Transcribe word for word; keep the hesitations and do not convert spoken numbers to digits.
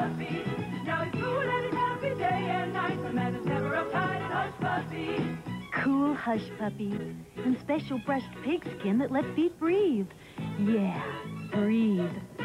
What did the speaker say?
Puppies. Now he's cool and he's happy day and night. The man is never uptight in Hush Puppies. Cool Hush Puppies and special brushed pigskin that lets feet breathe. Yeah, breathe.